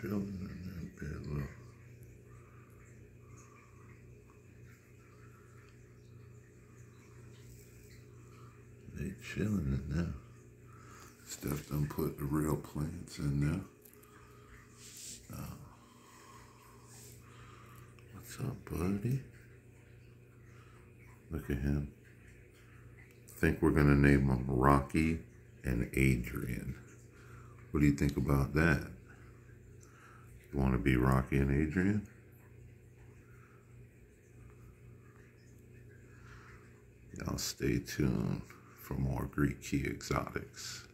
chilling in that bed, look. They chilling in there. Steph done put the real plants in there. What's up, buddy? Look at him. I think we're gonna name them Rocky and Adrian. What do you think about that? You want to be Rocky and Adrian? Y'all stay tuned for more Greek key exotics.